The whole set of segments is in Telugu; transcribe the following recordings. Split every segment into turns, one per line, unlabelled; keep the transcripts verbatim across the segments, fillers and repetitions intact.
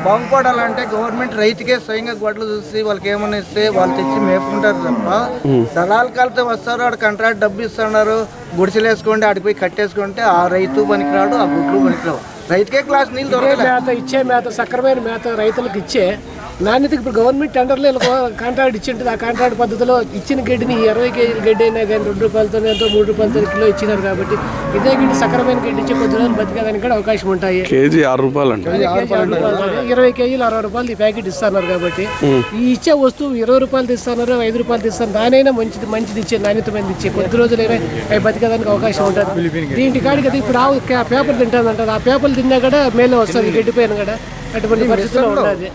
బాగుపడాలంటే గవర్నమెంట్ రైతుకే స్వయంగా గొడ్లు చూసి వాళ్ళకి ఏమన్నా ఇస్తే వాళ్ళు తెచ్చి మేపుకుంటారు తప్ప దళాల కాలితే వస్తారు, ఆడ కాంట్రాక్ట్ డబ్బు ఇస్తున్నారు, గుడిసెలు వేసుకోండి ఆడికి పోయి కట్టేసుకుంటే ఆ రైతు పనికిరాడు, ఆ గుడ్లు పనికిరావు. రైతుకే క్లాస్ నీళ్ళు దొరకలేదు.
మేత ఇచ్చే మేత సక్రమైన మేత రైతులకు ఇచ్చే నాణ్యతకి ఇప్పుడు గవర్నమెంట్ టెండర్లో కాంట్రాక్ట్ ఇచ్చింటుంది. ఆ కాంట్రాక్ట్ పద్ధతిలో ఇచ్చిన గడ్డిని ఇరవై కేజీల గడ్డి అయినా కానీ రెండు రూపాయలతో ఎంతో మూడు రూపాయలతో కిలో ఇచ్చినారు కాబట్టి ఇదే గడ్డి సక్రమైన గడ్డి ఇచ్చే కొద్ది రోజులు బతికేదానికి కూడా అవకాశం ఉంటాయి.
కేజీ ఆరు రూపాయలు అంటే
ఇరవై కేజీలు అరవై రూపాయలు ఈ ప్యాకెట్ ఇస్తున్నారు కాబట్టి ఈ ఇచ్చే వస్తువు ఇరవై రూపాయలు తీస్తున్నారు, ఐదు రూపాయలు తీస్తారు, దానైనా మంచిది మంచిది ఇచ్చే నాణ్యతమైనది ఇచ్చే కొద్ది రోజులైనా అవి బతికేదానికి అవకాశం ఉంటుంది. దీంటి కాడికి అది ఇప్పుడు ఆవు పేపర్ తింటుంది అంటారు, ఆ పేపర్లు తిన్నా కూడా మేలే వస్తుంది గడ్డి పైన కూడా అటువంటి పరిస్థితుల్లో ఉన్నది.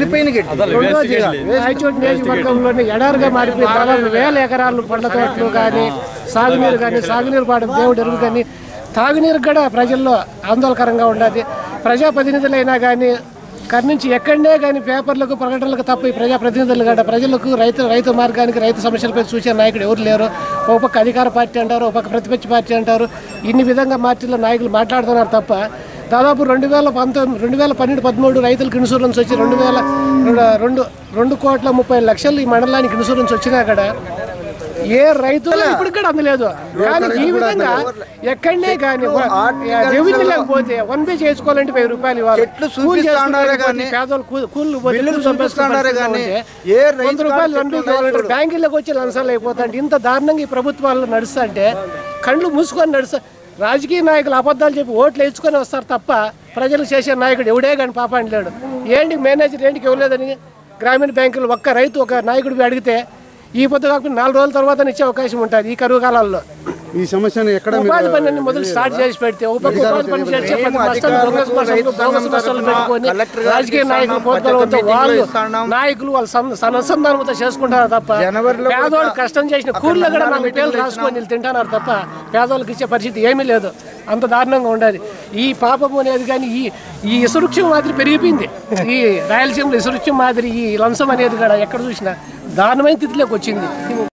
రాయచోటి నియోజకవర్గంలోని ఎడారుగా మారిపోయి దాదాపు వేల ఎకరాలు పండ్ల తోటలు కానీ సాగునీరు కానీ సాగునీరు పాడు దేవుడు ఎరువు కానీ తాగునీరు కూడా ప్రజల్లో ఆందోళనకరంగా ఉండదు. ప్రజాప్రతినిధులైనా కానీ కర్ నుంచి ఎక్కడనే కానీ పేపర్లకు ప్రకటనలకు తప్ప ఈ ప్రజాప్రతినిధులు కూడా ప్రజలకు రైతు రైతు మార్గానికి రైతు సమస్యలపై చూసే నాయకుడు ఎవరు లేరు. ఒక పక్క అధికార పార్టీ అంటారు, ఒక పక్క ప్రతిపక్ష పార్టీ అంటారు. ఇన్ని విధంగా పార్టీలో నాయకులు మాట్లాడుతున్నారు తప్ప దాదాపు రెండు వేల పంతొమ్మిది రెండు వేల పన్నెండు పదమూడు రైతులకు ఇన్సూరెన్స్ వచ్చి రెండు వేల రెండు రెండు కోట్ల ముప్పై లక్షలు ఈ మండలానికి ఇన్సూరెన్స్ వచ్చినా కూడా ఏ రైతులు ఇప్పటికి కూడా అందలేదు. కానీ ఈ విధంగా ఎక్కడనే కానీ రెవెన్యూ లేకపోతే వన్ బి చేసుకోవాలంటే వెయ్యి రూపాయలు ఇవ్వాలి. పేదలు కూలీలు వంద రూపాయలు వన్ బి ఇవ్వాలంటే బ్యాంకుల్లోకి వచ్చి లంచాలు అయిపోతాయి. ఇంత దారుణంగా ఈ ప్రభుత్వాలు నడుస్తుంటే కళ్ళు మూసుకొని నడుస్తా. రాజకీయ నాయకులు అబద్ధాలు చెప్పి ఓట్లు వేసుకొని వస్తారు తప్ప ప్రజలు చేసే నాయకుడు ఎవడే కానీ పాపాన్ని లేడు. ఏంటి మేనేజర్ ఏంటికి ఇవ్వలేదని గ్రామీణ బ్యాంకులు ఒక్క రైతు ఒక నాయకుడికి అడిగితే ఈ పొద్దు కాకుండా నాలుగు రోజుల తర్వాత ఇచ్చే అవకాశం ఉంటుంది. ఈ కరువు కాలాల్లో
ఈ సమస్యను ఎక్కడ
ఉపాధి పని మొదలు స్టార్ట్ చేసి పెడితే ఉపాధి పని చేసి పెట్టుకొని రాజకీయ నాయకులు పోతారు వాళ్ళు నాయకులు వాళ్ళు అనుసంధానంతో చేసుకుంటారు తప్ప పేదవాళ్ళు కష్టం చేసిన కూలీలు కూడా నా మిఠాయిలు రాసుకొని వీళ్ళు తింటున్నారు తప్ప పేదవాళ్ళకి ఇచ్చే పరిస్థితి ఏమీ లేదు. అంత దారుణంగా ఉండదు. ఈ పాపం అనేది కానీ ఈ ఈ ఇసురుక్షం మాదిరి పెరిగిపోయింది. ఈ రాయలసీమలో ఇసురుక్షం మాదిరి ఈ లంచం అనేది కూడా ఎక్కడ చూసినా దారుణమైన స్థితిలోకి వచ్చింది.